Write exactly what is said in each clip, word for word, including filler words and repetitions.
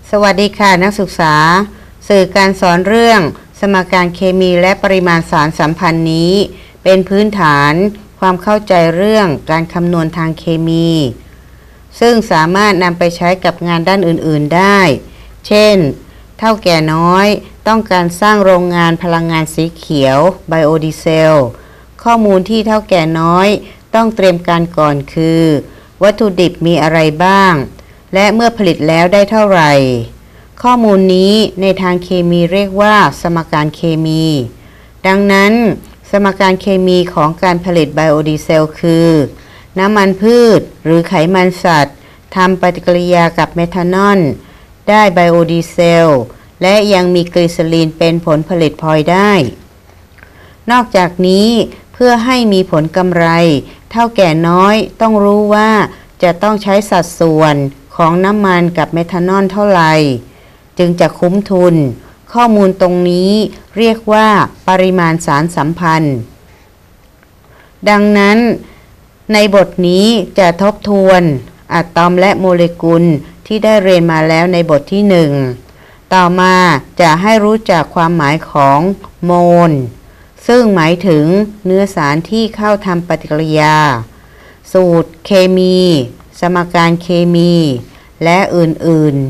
สวัสดีค่ะนักศึกษาสื่อการสอนเรื่องสมการเคมีและปริมาณสารสัมพันธ์นี้เป็นพื้นฐานความเข้าใจเรื่องการคำนวณทางเคมีซึ่งสามารถนำไปใช้กับงานด้านอื่นๆได้เช่นเฒ่าแก่น้อยต้องการสร้างโรงงานพลังงานสีเขียวไบโอดีเซลข้อมูลที่เฒ่าแก่น้อยต้องเตรียมการก่อนคือวัตถุดิบมีอะไรบ้างและเมื่อผลิตแล้วได้เท่าไหร่ข้อมูลนี้ในทางเคมีเรียกว่าสมการเคมีดังนั้นสมการเคมีของการผลิตไบโอดีเซลคือน้ำมันพืชหรือไขมันสัตว์ทำปฏิกิริยากับเมทานอลได้ไบโอดีเซลและยังมีกลีเซอรีนเป็นผลผลิตพลอยได้นอกจากนี้เพื่อให้มีผลกำไรเฒ่าแก่น้อยต้องรู้ว่าจะต้องใช้สัดส่วนของน้ำมันกับเมทานอลเท่าไหร่จึงจะคุ้มทุนข้อมูลตรงนี้เรียกว่าปริมาณสารสัมพันธ์ดังนั้นในบทนี้จะทบทวนอะตอมและโมเลกุลที่ได้เรียนมาแล้วในบทที่หนึ่งต่อมาจะให้รู้จักความหมายของโมลซึ่งหมายถึงเนื้อสารที่เข้าทำปฏิกิริยาสูตรเคมีสมการเคมีและอื่นๆ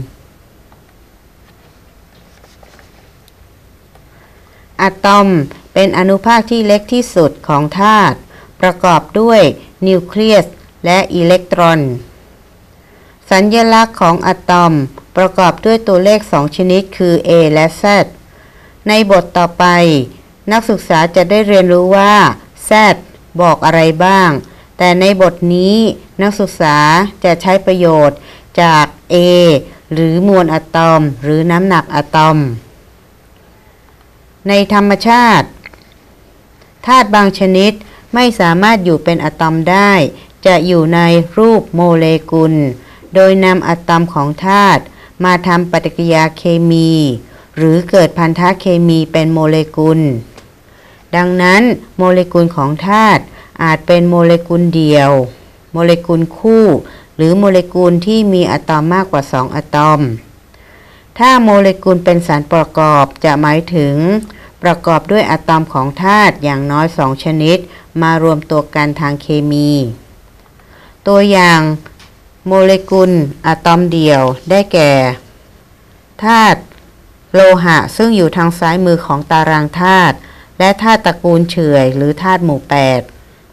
อะตอมเป็นอนุภาคที่เล็กที่สุดของธาตุประกอบด้วยนิวเคลียสและอิเล็กตรอนสัญลักษณ์ของอะตอมประกอบด้วยตัวเลขสองชนิดคือ A และ Z ในบทต่อไปนักศึกษาจะได้เรียนรู้ว่า Z บอกอะไรบ้างแต่ในบทนี้นักศึกษาจะใช้ประโยชน์จาก A หรือมวลอะตอมหรือน้ำหนักอะตอมในธรรมชาติธาตุบางชนิดไม่สามารถอยู่เป็นอะตอมได้จะอยู่ในรูปโมเลกุลโดยนำอะตอมของธาตุมาทำปฏิกิริยาเคมีหรือเกิดพันธะเคมีเป็นโมเลกุลดังนั้นโมเลกุลของธาตุอาจเป็นโมเลกุลเดียวโมเลกุลคู่หรือโมเลกุลที่มีอะตอมมากกว่าสองอะตอมถ้าโมเลกุลเป็นสารประกอบจะหมายถึงประกอบด้วยอะตอมของธาตุอย่างน้อยสองชนิดมารวมตัวกันทางเคมีตัวอย่างโมเลกุลอะตอมเดี่ยวได้แก่ธาตุโลหะซึ่งอยู่ทางซ้ายมือของตารางธาตุและธาตุตระกูลเฉื่อยหรือธาตุหมู่แปด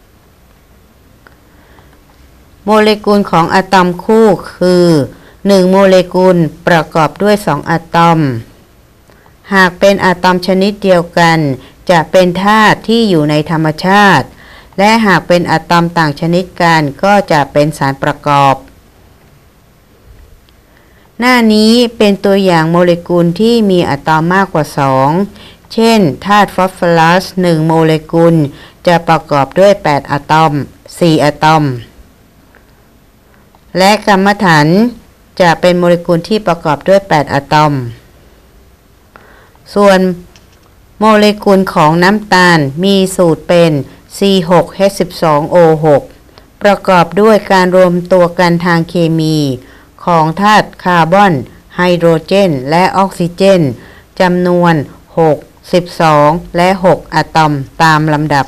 โมเลกุลของอะตอมคู่คือหนึ่งโมเลกุลประกอบด้วยสองอะตอมหากเป็นอะตอมชนิดเดียวกันจะเป็นธาตุที่อยู่ในธรรมชาติและหากเป็นอะตอมต่างชนิดกันก็จะเป็นสารประกอบหน้านี้เป็นตัวอย่างโมเลกุลที่มีอะตอมมากกว่าสองเช่นธาตุฟอสฟอรัสหนึ่งโมเลกุลจะประกอบด้วยแปดอะตอมสี่อะตอมและกัมมันถันจะเป็นโมเลกุลที่ประกอบด้วยแปดอะตอมส่วนโมเลกุลของน้ำตาลมีสูตรเป็น ซี หก เอช สิบสอง โอ หก ประกอบด้วยการรวมตัวกันทางเคมีของธาตุคาร์บอนไฮโดรเจนและออกซิเจนจำนวนหก สิบสองและหกอะตอมตามลำดับ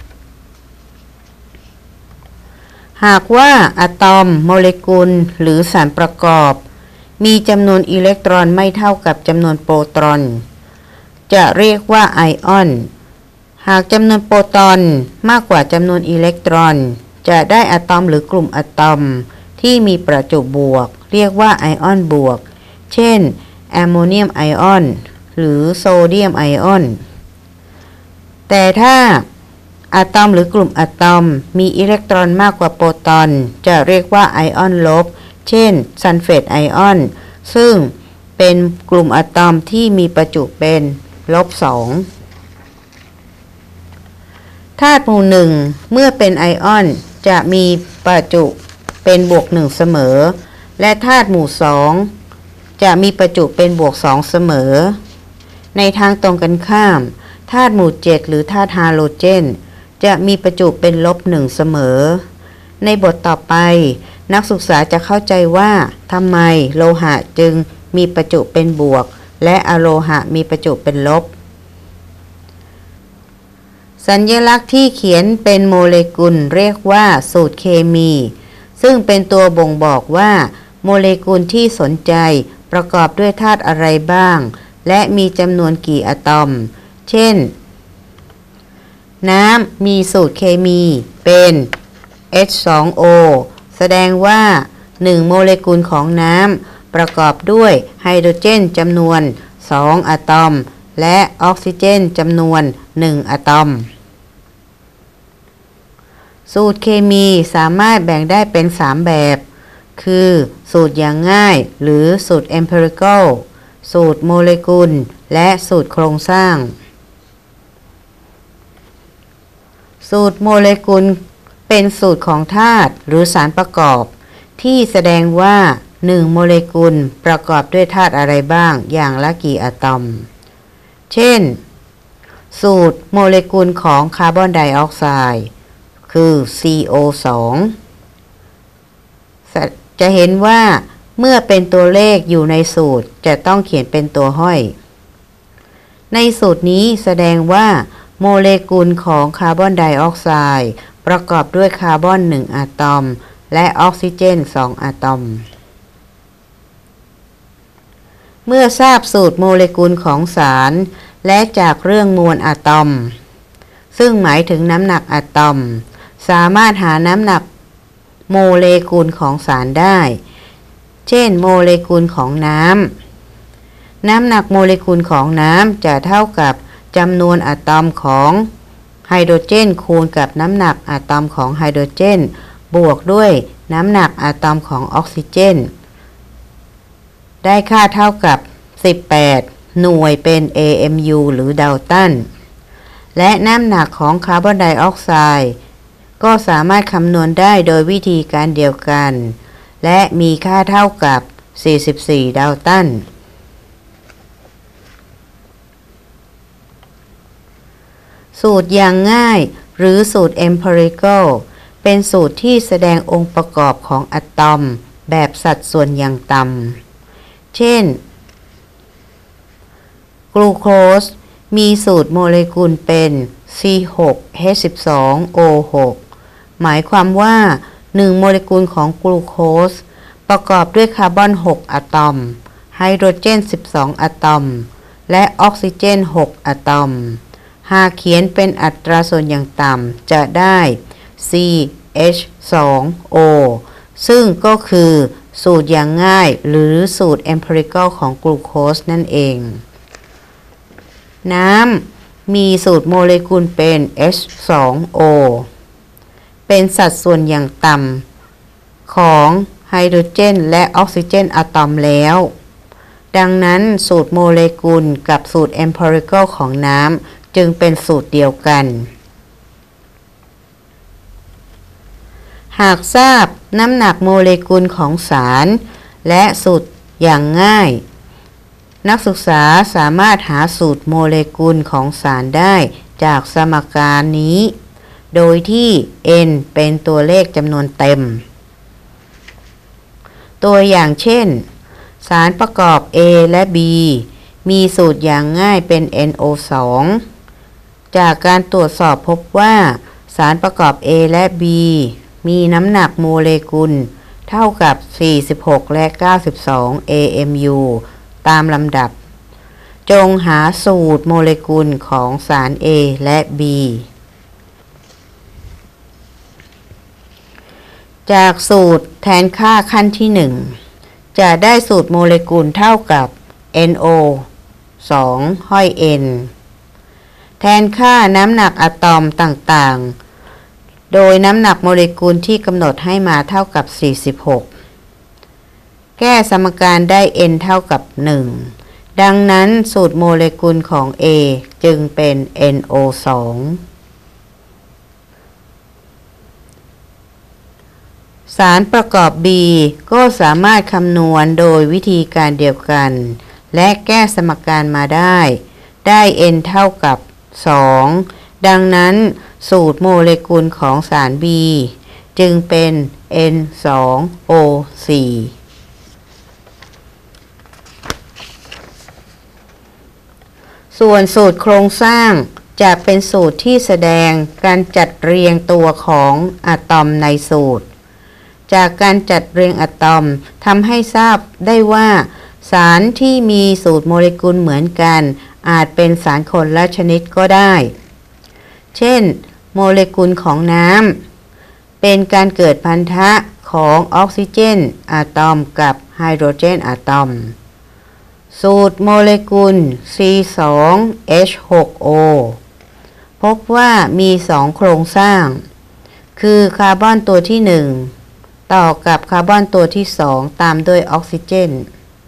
หากว่าอะตอมโมเลกุลหรือสารประกอบมีจำนวนอิเล็กตรอนไม่เท่ากับจำนวนโปรตอนจะเรียกว่าไอออนหากจำนวนโปรตอนมากกว่าจำนวนอิเล็กตรอนจะได้อะตอมหรือกลุ่มอะตอมที่มีประจุบวกเรียกว่าไอออนบวกเช่นแอมโมเนียมไอออนหรือโซเดียมไอออนแต่ถ้าอะตอมหรือกลุ่มอะตอมมีอิเล็กตรอนมากกว่าโปรตอนจะเรียกว่าไอออนลบเช่นซัลเฟตไอออนซึ่งเป็นกลุ่มอะตอมที่มีประจุเป็นลบสองธาตุหมู่หนึ่งเมื่อเป็นไอออนจะมีประจุเป็นบวกหนึ่งเสมอและธาตุหมู่สองจะมีประจุเป็นบวกสองเสมอในทางตรงกันข้ามธาตุหมู่เจ็ดหรือธาตุฮาโลเจนจะมีประจุเป็นลบหนึ่งเสมอในบทต่อไปนักศึกษาจะเข้าใจว่าทำไมโลหะจึงมีประจุเป็นบวกและอะโลหะมีประจุเป็นลบสัญลักษณ์ที่เขียนเป็นโมเลกุลเรียกว่าสูตรเคมีซึ่งเป็นตัวบ่งบอกว่าโมเลกุลที่สนใจประกอบด้วยธาตุอะไรบ้างและมีจำนวนกี่อะตอมเช่นน้ำมีสูตรเคมีเป็น เอช สอง โอ แสดงว่าหนึ่งโมเลกุลของน้ำประกอบด้วยไฮโดรเจนจำนวนสองอะตอมและออกซิเจนจำนวนหนึ่งอะตอมสูตรเคมีสามารถแบ่งได้เป็นสามแบบคือสูตรอย่างง่ายหรือสูตร empirical สูตรโมเลกุลและสูตรโครงสร้างสูตรโมเลกุลเป็นสูตรของธาตุหรือสารประกอบที่แสดงว่าหนึ่งโมเลกุลประกอบด้วยธาตุอะไรบ้างอย่างละกี่อะตอมเช่นสูตรโมเลกุลของคาร์บอนไดออกไซด์คือ ซี โอ สอง จะเห็นว่าเมื่อเป็นตัวเลขอยู่ในสูตรจะต้องเขียนเป็นตัวห้อยในสูตรนี้แสดงว่าโมเลกุลของคาร์บอนไดออกไซด์ประกอบด้วยคาร์บอนหนึ่งอะตอมและออกซิเจนสองอะตอมเมื่อทราบสูตรโมเลกุลของสารและจากเรื่องมวลอะตอมซึ่งหมายถึงน้ำหนักอะตอมสามารถหาน้ำหนักโมเลกุลของสารได้เช่นโมเลกุลของน้ำน้ำหนักโมเลกุลของน้ำจะเท่ากับจำนวนอะตอมของไฮโดรเจนคูณกับน้ำหนักอะตอมของไฮโดรเจนบวกด้วยน้ำหนักอะตอมของออกซิเจนได้ค่าเท่ากับสิบแปดหน่วยเป็น เอ เอ็ม ยู หรือดัลตันและน้ำหนักของคาร์บอนไดออกไซด์ก็สามารถคำนวณได้โดยวิธีการเดียวกันและมีค่าเท่ากับสี่สิบสี่ดัลตันสูตรอย่างง่ายหรือสูตร empirical เป็นสูตรที่แสดงองค์ประกอบของอะตอมแบบสัดส่วนอย่างต่ำเช่นกลูโคสมีสูตรโมเลกุลเป็น ซี หก เอช สิบสอง โอ หก หมายความว่าหนึ่งโมเลกุลของกลูโคสประกอบด้วยคาร์บอนหกอะตอมไฮโดรเจนสิบสองอะตอมและออกซิเจนหกอะตอมหากเขียนเป็นอัตราส่วนอย่างต่ำจะได้ ซี เอช สอง โอ ซึ่งก็คือสูตรอย่างง่ายหรือสูตร empirical ของกลูโคสนั่นเองน้ำมีสูตรโมเลกุลเป็น เอช สอง โอ เป็นสัดส่วนอย่างต่ำของไฮโดรเจนและออกซิเจนอะตอมแล้วดังนั้นสูตรโมเลกุลกับสูตร empirical ของน้ำจึงเป็นสูตรเดียวกันหากทราบน้ำหนักโมเลกุลของสารและสูตรอย่างง่ายนักศึกษาสามารถหาสูตรโมเลกุลของสารได้จากสมการนี้โดยที่ n เป็นตัวเลขจำนวนเต็มตัวอย่างเช่นสารประกอบ A และ B มีสูตรอย่างง่ายเป็น เอ็น โอ สอง จากการตรวจสอบพบว่าสารประกอบ A และ B มีน้ำหนักโมเลกุลเท่ากับสี่สิบหกและเก้าสิบสอง เอ เอ็ม ยู ตามลำดับจงหาสูตรโมเลกุลของสาร A และ B จากสูตรแทนค่าขั้นที่หนึ่งจะได้สูตรโมเลกุลเท่ากับ เอ็น โอ สอง ห้อย N แทนค่าน้ำหนักอะตอมต่างๆโดยน้ำหนักโมเลกุลที่กำหนดให้มาเท่ากับสี่สิบหกแก้สมการได้ n เท่ากับหนึ่งดังนั้นสูตรโมเลกุลของ A จึงเป็น เอ็น โอ สอง สารประกอบ B ก็สามารถคำนวณโดยวิธีการเดียวกันและแก้สมการมาได้ได้ n เท่ากับสองดังนั้นสูตรโมเลกุลของสาร B จึงเป็น เอ็น สอง โอ สี่ส่วนสูตรโครงสร้างจะเป็นสูตรที่แสดงการจัดเรียงตัวของอะตอมในสูตรจากการจัดเรียงอะตอมทำให้ทราบได้ว่าสารที่มีสูตรโมเลกุลเหมือนกันอาจเป็นสารคนละชนิดก็ได้เช่นโมเลกุลของน้ำเป็นการเกิดพันธะของออกซิเจนอะตอมกับไฮโดรเจนอะตอมสูตรโมเลกุล ซี สอง เอช หก โอ พบว่ามีสองโครงสร้างคือคาร์บอนตัวที่หนึ่งต่อกับคาร์บอนตัวที่สองตามด้วยออกซิเจน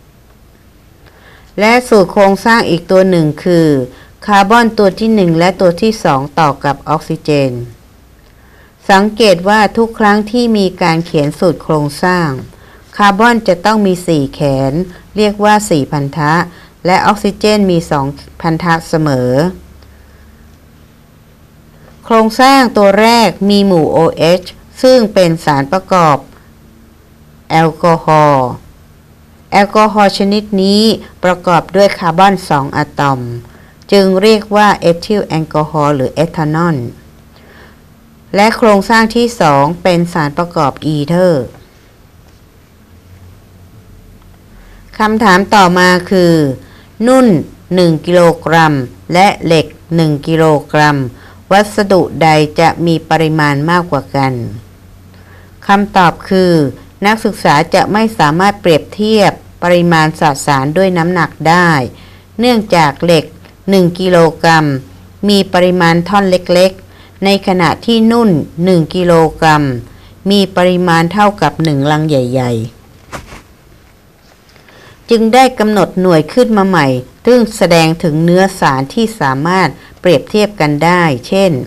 และสูตรโครงสร้างอีกตัวหนึ่งคือคาร์บอนตัวที่หนึ่งและตัวที่สองต่อกับออกซิเจนสังเกตว่าทุกครั้งที่มีการเขียนสูตรโครงสร้างคาร์บอนจะต้องมีสี่แขนเรียกว่าสี่พันธะและออกซิเจนมีสองพันธะเสมอโครงสร้างตัวแรกมีหมู่ โอ เอช ซึ่งเป็นสารประกอบแอลกอฮอล์แอลกอฮอล์ชนิดนี้ประกอบด้วยคาร์บอนสองอะตอมจึงเรียกว่าเอทิลแอลกอฮอล์หรือเอทานอลและโครงสร้างที่สองเป็นสารประกอบอีเทอร์คำถามต่อมาคือนุ่นหนึ่งกิโลกรัมและเหล็กหนึ่งกิโลกรัมวัสดุใดจะมีปริมาณมากกว่ากันคำตอบคือนักศึกษาจะไม่สามารถเปรียบเทียบปริมาณสสารด้วยน้ำหนักได้เนื่องจากเหล็กหนึ่งกิโลกรัมมีปริมาณท่อนเล็กๆในขณะที่นุ่นหนึ่งกิโลกรัมมีปริมาณเท่ากับหนึ่งลังใหญ่ๆจึงได้กำหนดหน่วยขึ้นมาใหม่ซึ่งแสดงถึงเนื้อสารที่สามารถเปรียบเทียบกันได้เช่น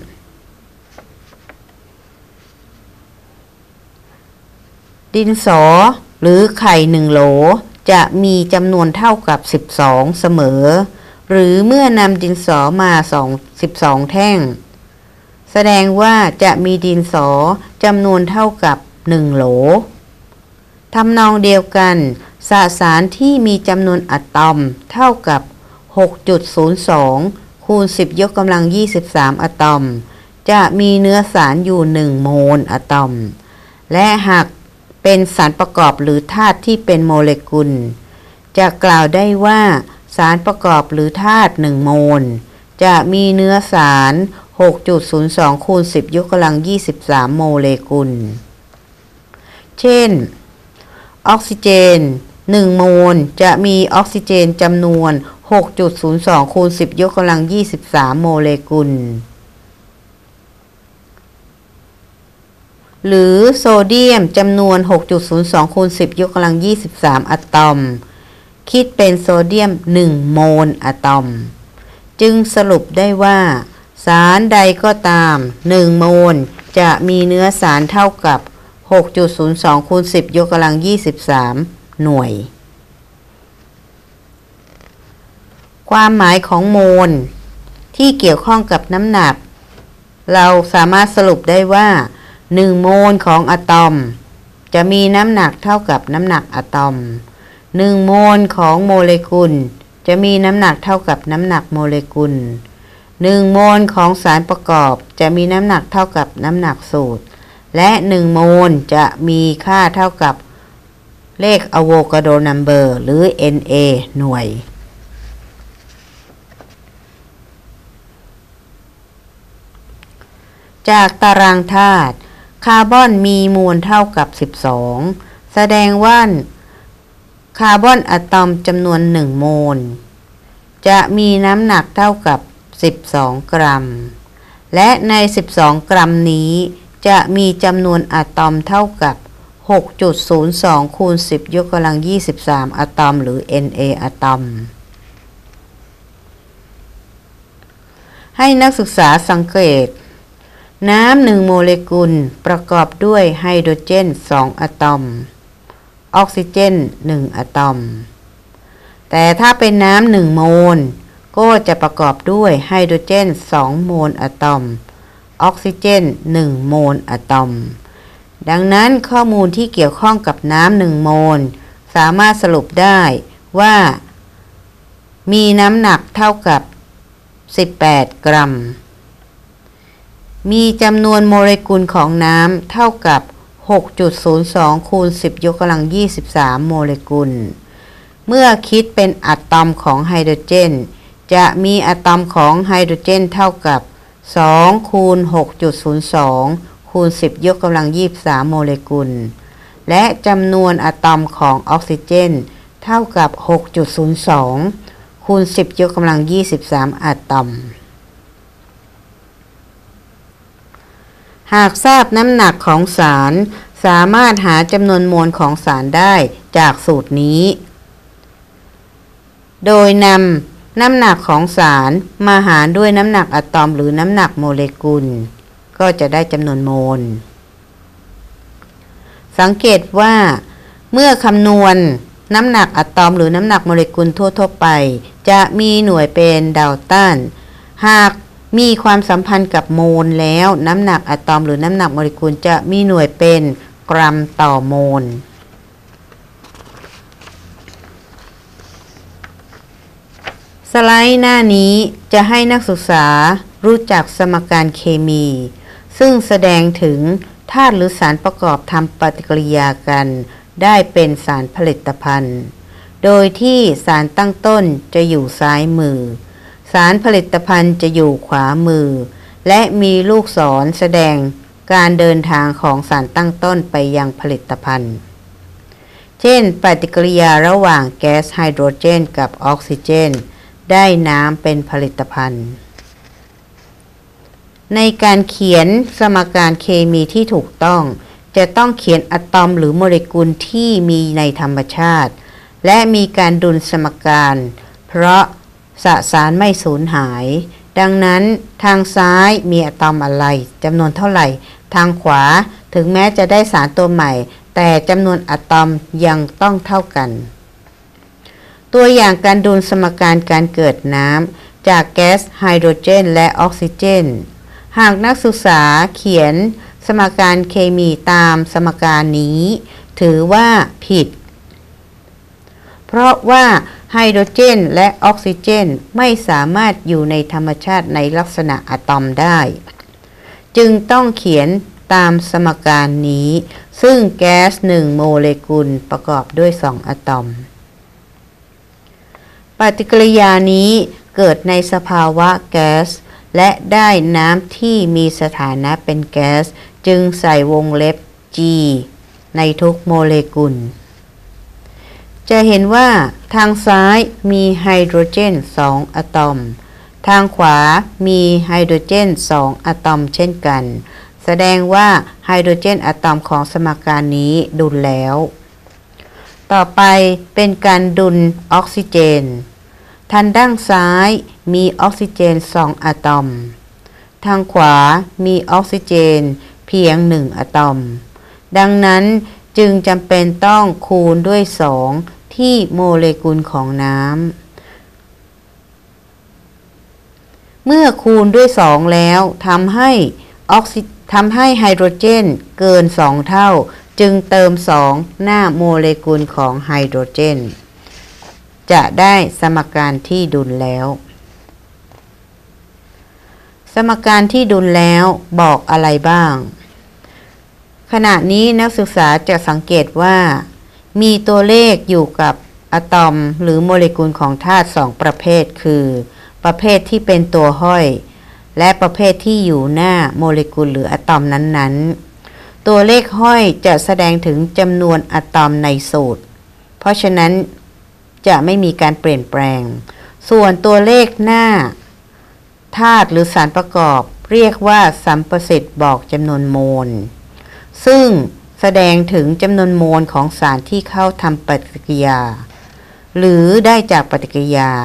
ดินสอหรือไข่หนึ่งโหลจะมีจำนวนเท่ากับสิบสองเสมอหรือเมื่อนำดินสอมาสิบสองแท่งแสดงว่าจะมีดินสอจำนวนเท่ากับหนึ่งโหลทำนองเดียวกันสสารที่มีจำนวนอะตอมเท่ากับ หกจุดศูนย์สอง คูณ สิบ ยกกำลัง ยี่สิบสาม อะตอมจะมีเนื้อสารอยู่หนึ่งโมลอะตอมและหากเป็นสารประกอบหรือธาตุที่เป็นโมเลกุลจะกล่าวได้ว่าสารประกอบหรือธาตุหนึ่งโมลจะมีเนื้อสาร หกจุดศูนย์สอง คูณ สิบ ยกกำลัง ยี่สิบสาม โมเลกุลเช่นออกซิเจนหนึ่งโมลจะมีออกซิเจนจำนวน หกจุดศูนย์สอง คูณ สิบ ยกกำลัง ยี่สิบสาม โมเลกุลหรือโซเดียมจำนวน หกจุดศูนย์สอง คูณ สิบ ยกกำลัง ยี่สิบสาม อะตอมคิดเป็นโซเดียมหนึ่งโมลอะตอมจึงสรุปได้ว่าสารใดก็ตามหนึ่งโมลจะมีเนื้อสารเท่ากับ หกจุดศูนย์สอง คูณ สิบ ยกกำลัง ยี่สิบสาม หน่วยความหมายของโมลที่เกี่ยวข้องกับน้ำหนักเราสามารถสรุปได้ว่าหนึ่งโมลของอะตอมจะมีน้ำหนักเท่ากับน้ำหนักอะตอมหนึ่งโมลของโมเลกุลจะมีน้ำหนักเท่ากับน้ำหนักโมเลกุลหนึ่งโมลของสารประกอบจะมีน้ำหนักเท่ากับน้ำหนักสูตรและหนึ่งโมลจะมีค่าเท่ากับเลขอะโวคาโดนัมเบอร์หรือ เอ็น เอ หน่วยจากตารางธาตุคาร์บอนมีมวลเท่ากับสิบสองแสดงว่าคาร์บอนอะตอมจำนวนหนึ่งโมลจะมีน้ำหนักเท่ากับสิบสองกรัมและในสิบสองกรัมนี้จะมีจำนวนอะตอมเท่ากับ หกจุดศูนย์สอง คูณ สิบ ยกกำลัง ยี่สิบสาม อะตอมหรือ เอ็น เอ อะตอมให้นักศึกษาสังเกตน้ำหนึ่งโมเลกุลประกอบด้วยไฮโดรเจนสองอะตอมออกซิเจนหนึ่งอะตอมแต่ถ้าเป็นน้ำหนึ่งโมลก็จะประกอบด้วยไฮโดรเจนสองโมลอะตอมออกซิเจนหนึ่งโมลอะตอมดังนั้นข้อมูลที่เกี่ยวข้องกับน้ำหนึ่งโมลสามารถสรุปได้ว่ามีน้ำหนักเท่ากับสิบแปด กรัมมีจำนวนโมเลกุลของน้ำเท่ากับ หกจุดศูนย์สอง คูณ สิบ ยกกำลัง ยี่สิบสาม โมเลกุลเมื่อคิดเป็นอะตอมของไฮโดรเจนจะมีอะตอมของไฮโดรเจนเท่ากับ สอง คูณ หกจุดศูนย์สอง คูณ สิบ ยกกำลัง ยี่สิบสาม โมเลกุลและจำนวนอะตอมของออกซิเจนเท่ากับ หกจุดศูนย์สอง คูณ สิบ ยกกำลัง ยี่สิบสาม อะตอมหากทราบน้ำหนักของสารสามารถหาจำนวนมวลของสารได้จากสูตรนี้โดยนำน้ำหนักของสารมาหารด้วยน้ำหนักอะตอมหรือน้ำหนักโมเลกุลก็จะได้จำนวนโมลสังเกตว่าเมื่อคำนวณน้ำหนักอะตอมหรือน้ำหนักโมเลกุลทั่วๆไปจะมีหน่วยเป็นดัลตันหากมีความสัมพันธ์กับโมลแล้วน้ำหนักอะตอมหรือน้ำหนักโมเลกุลจะมีหน่วยเป็นกรัมต่อโมลสไลด์หน้านี้จะให้นักศึกษารู้จักสมการเคมีซึ่งแสดงถึงธาตุหรือสารประกอบทำปฏิกิริยากันได้เป็นสารผลิตภัณฑ์โดยที่สารตั้งต้นจะอยู่ซ้ายมือสารผลิตภัณฑ์จะอยู่ขวามือและมีลูกศรแสดงการเดินทางของสารตั้งต้นไปยังผลิตภัณฑ์เช่นปฏิกิริยาระหว่างแก๊สไฮโดรเจนกับออกซิเจนได้น้ำเป็นผลิตภัณฑ์ในการเขียนสมการเคมีที่ถูกต้องจะต้องเขียนอะตอมหรือโมเลกุลที่มีในธรรมชาติและมีการดุลสมการเพราะสสารไม่สูญหายดังนั้นทางซ้ายมีอะตอมอะไรจำนวนเท่าไหร่ทางขวาถึงแม้จะได้สารตัวใหม่แต่จำนวนอะตอมยังต้องเท่ากันตัวอย่างการดุลสมการการเกิดน้ำจากแก๊สไฮโดรเจนและออกซิเจนหากนักศึกษาเขียนสมการเคมีตามสมการนี้ถือว่าผิดเพราะว่าไฮโดรเจนและออกซิเจนไม่สามารถอยู่ในธรรมชาติในลักษณะอะตอมได้จึงต้องเขียนตามสมการนี้ซึ่งแก๊สหนึ่งโมเลกุลประกอบด้วยสองอะตอมปฏิกิริยานี้เกิดในสภาวะแก๊สและได้น้ำที่มีสถานะเป็นแก๊สจึงใส่วงเล็บ G ในทุกโมเลกุลจะเห็นว่าทางซ้ายมีไฮโดรเจนสองอะตอมทางขวามีไฮโดรเจนสองอะตอมเช่นกันแสดงว่าไฮโดรเจนอะตอมของสมการนี้ดุลแล้วต่อไปเป็นการดุลออกซิเจนทางด้านซ้ายมีออกซิเจนสองอะตอมทางขวามีออกซิเจนเพียงหนึ่งอะตอมดังนั้นจึงจำเป็นต้องคูณด้วยสองที่โมเลกุลของน้ำเมื่อคูณด้วยสองแล้วทำให้ออกซิทำให้ไฮโดรเจนเกินสองเท่าจึงเติมสองหน้าโมเลกุลของไฮโดรเจนจะได้สมการที่ดุลแล้วสมการที่ดุลแล้วบอกอะไรบ้างขณะนี้นักศึกษาจะสังเกตว่ามีตัวเลขอยู่กับอะตอมหรือโมเลกุลของธาตุสองประเภทคือประเภทที่เป็นตัวห้อยและประเภทที่อยู่หน้าโมเลกุลหรืออะตอมนั้นๆตัวเลขห้อยจะแสดงถึงจำนวนอะตอมในสูตรเพราะฉะนั้นจะไม่มีการเปลี่ยนแปลงส่วนตัวเลขหน้าธาตุหรือสารประกอบเรียกว่าสัมประสิทธิ์บอกจำนวนโมลซึ่งแสดงถึงจำนวนโมลของสารที่เข้าทำปฏิกิริยาหรือได้จากปฏิกิริยา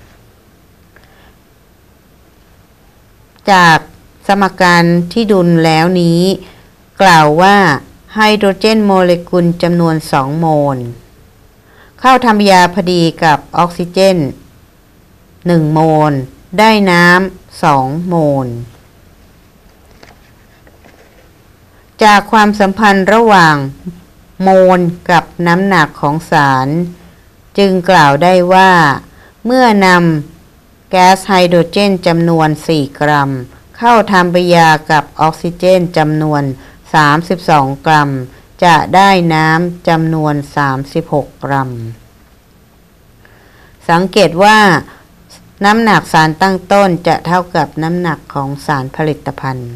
จากสมการที่ดุลแล้วนี้กล่าวว่าไฮโดรเจนโมเลกุลจำนวนสองโมลเข้าทำยาพอดีกับออกซิเจนหนึ่งโมลได้น้ำสองโมลจากความสัมพันธ์ระหว่างโมลกับน้ำหนักของสารจึงกล่าวได้ว่าเมื่อนำแก๊สไฮโดรเจนจำนวนสี่กรัมเข้าทำปฏิกิริยากับออกซิเจนจำนวนสามสิบสองกรัมจะได้น้ำจำนวนสามสิบหกกรัมสังเกตว่าน้ำหนักสารตั้งต้นจะเท่ากับน้ำหนักของสารผลิตภัณฑ์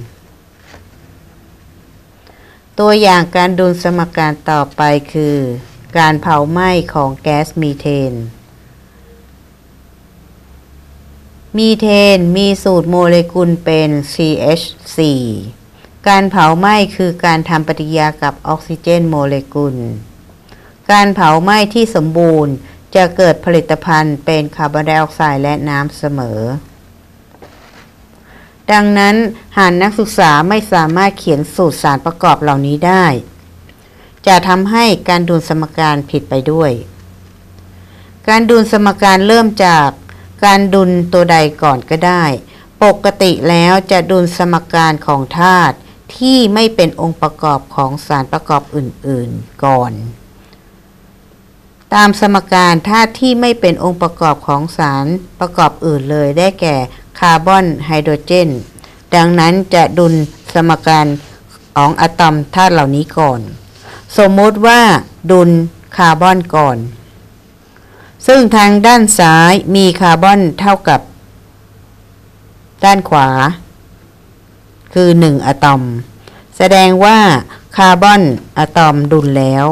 ตัวอย่างการดูสมการต่อไปคือการเผาไหม้ของแก๊สมีเทนมีเทนมีสูตรโมเลกุลเป็น ซี เอช โฟร์ การเผาไหม้คือการทำปฏิกิริยากับออกซิเจนโมเลกุลการเผาไหม้ที่สมบูรณ์จะเกิดผลิตภัณฑ์เป็นคาร์บอนไดออกไซด์และน้ำเสมอดังนั้นหากนักศึกษาไม่สามารถเขียนสูตรสารประกอบเหล่านี้ได้จะทำให้การดูสมการผิดไปด้วยการดูสมการเริ่มจากการดุลตัวใดก่อนก็ได้ปกติแล้วจะดุลสมการของธาตุที่ไม่เป็นองค์ประกอบของสารประกอบอื่นๆก่อนตามสมการธาตุที่ไม่เป็นองค์ประกอบของสารประกอบอื่นเลยได้แก่คาร์บอนไฮโดรเจนดังนั้นจะดุลสมการของอะตอมธาตุเหล่านี้ก่อนสมมติว่าดุลคาร์บอนก่อนซึ่งทางด้านซ้ายมีคาร์บอนเท่ากับด้านขวาคือหนึ่งอะตอมแสดงว่าคาร์บอนอะตอมดุลแล้ว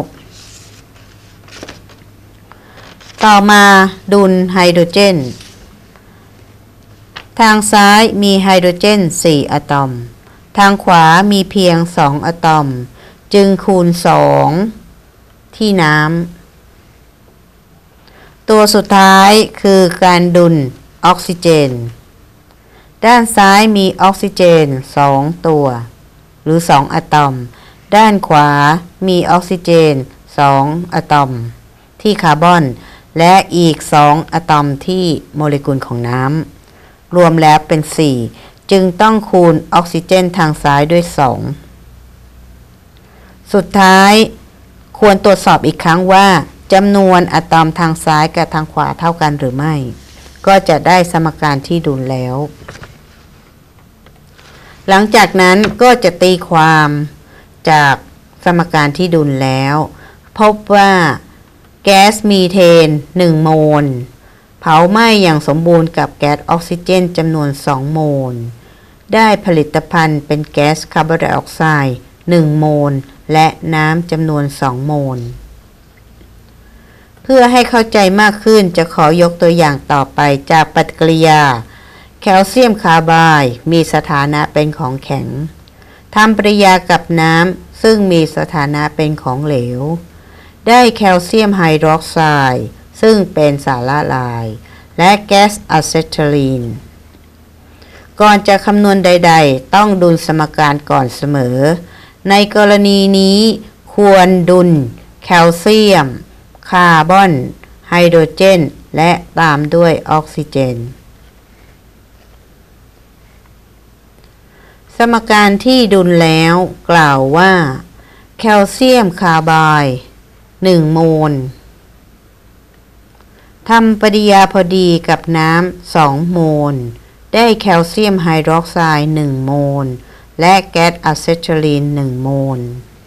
ต่อมาดุลไฮโดรเจนทางซ้ายมีไฮโดรเจนสี่อะตอมทางขวามีเพียงสองอะตอมจึงคูณสองที่น้ำตัวสุดท้ายคือการดุลออกซิเจนด้านซ้ายมีออกซิเจนสองตัวหรือสองอะตอมด้านขวามีออกซิเจนสองอะตอมที่คาร์บอนและอีกสองอะตอมที่โมเลกุลของน้ำรวมแล้วเป็นสี่จึงต้องคูณออกซิเจนทางซ้ายด้วยสองสุดท้ายควรตรวจสอบอีกครั้งว่าจำนวนอะตอมทางซ้ายกับทางขวาเท่ากันหรือไม่ก็จะได้สมการที่ดุลแล้วหลังจากนั้นก็จะตีความจากสมการที่ดุลแล้วพบว่าแก๊สมีเทนหนึ่งโมลเผาไหม้อย่างสมบูรณ์กับแก๊สออกซิเจนจำนวนสองโมลได้ผลิตภัณฑ์เป็นแก๊สคาร์บอนไดออกไซด์หนึ่งโมลและน้ำจำนวนสองโมลเพื่อให้เข้าใจมากขึ้นจะขอยกตัวอย่างต่อไปจากปฏิกิริยาแคลเซียมคาร์ไบด์มีสถานะเป็นของแข็งทำปฏิกิริยากับน้ำซึ่งมีสถานะเป็นของเหลวได้แคลเซียมไฮดรอกไซด์ซึ่งเป็นสารละลายและแก๊สอะเซทาลีนก่อนจะคำนวณใดๆต้องดุลสมการก่อนเสมอในกรณีนี้ควรดุลแคลเซียมคาร์บอนไฮโดรเจนและตามด้วยออกซิเจนสมการที่ดุลแล้วกล่าวว่าแคลเซียมคาร์ไบด์หนึ่งโมลทำปฏิกิริยาพอดีกับน้ำสองโมลได้แคลเซียมไฮดรอกไซด์หนึ่งโมลและแก๊สอะเซทาลีนหนึ่งโมล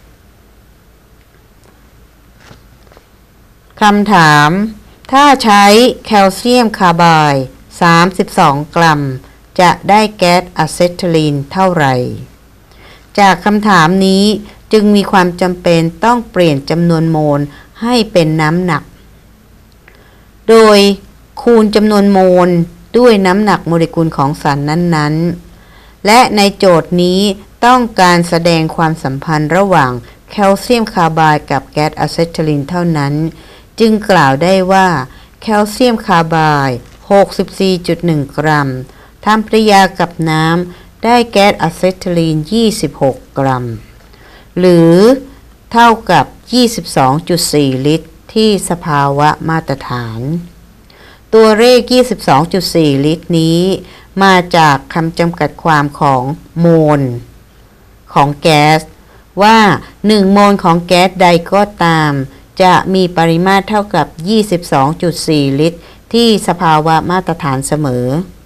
คำถามถ้าใช้แคลเซียมคาร์ไบด์สามสิบสองกรัมจะได้แก๊สอะเซทาลีนเท่าไหร่จากคำถามนี้จึงมีความจำเป็นต้องเปลี่ยนจำนวนโมลให้เป็นน้ำหนักโดยคูณจำนวนโมลด้วยน้ำหนักโมเลกุลของสารนั้นๆและในโจทย์นี้ต้องการแสดงความสัมพันธ์ระหว่างแคลเซียมคาร์ไบด์กับแก๊สอะเซทาลีนเท่านั้นจึงกล่าวได้ว่าแคลเซียมคาร์ไบด์ หกสิบสี่จุดหนึ่ง กรัมทำปฏิกิริยากับน้ำได้แก๊สอะเซทาลีนยี่สิบหกกรัมหรือเท่ากับ ยี่สิบสองจุดสี่ ลิตรที่สภาวะมาตรฐานตัวเลข ยี่สิบสองจุดสี่ ลิตรนี้มาจากคำจำกัดความของโมลของแก๊สว่าหนึ่งโมลของแก๊สใดก็ตามจะมีปริมาตรเท่ากับ ยี่สิบสองจุดสี่ ลิตรที่สภาวะมาตรฐานเสมอ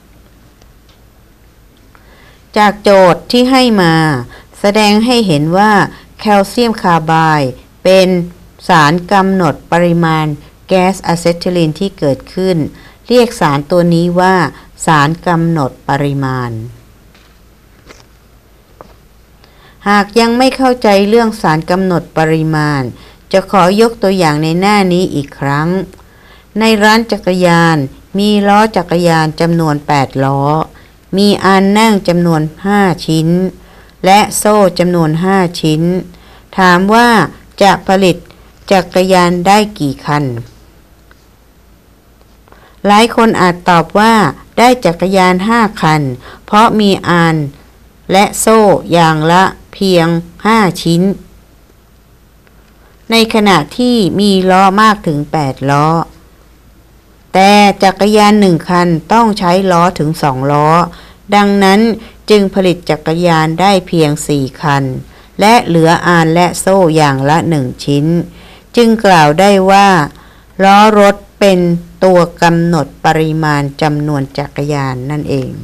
จากโจทย์ที่ให้มาแสดงให้เห็นว่าแคลเซียมคาร์ไบด์เป็นสารกำหนดปริมาณแก๊สอะเซทิลีนที่เกิดขึ้นเรียกสารตัวนี้ว่าสารกำหนดปริมาณหากยังไม่เข้าใจเรื่องสารกำหนดปริมาณจะขอยกตัวอย่างในหน้านี้อีกครั้งในร้านจักรยานมีล้อจักรยานจำนวนแปดล้อมีอันนั่งจำนวนห้าชิ้นและโซ่จำนวนห้าชิ้นถามว่าจะผลิตจักรยานได้กี่คันหลายคนอาจตอบว่าได้จักรยานห้าคันเพราะมีอันและโซ่อย่างละเพียงห้าชิ้นในขณะที่มีล้อมากถึงแปดล้อแต่จักรยานหนึ่งคันต้องใช้ล้อถึงสองล้อดังนั้นจึงผลิตจักรยานได้เพียงสี่คันและเหลืออานและโซ่อย่างละหนึ่งชิ้นจึงกล่าวได้ว่าล้อรถเป็นตัวกำหนดปริมาณจำนวนจักรยานนั่นเอง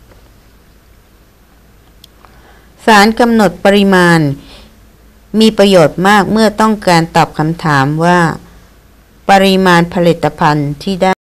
สารกำหนดปริมาณมีประโยชน์มากเมื่อต้องการตอบคำถามว่าปริมาณผลิตภัณฑ์ที่ได้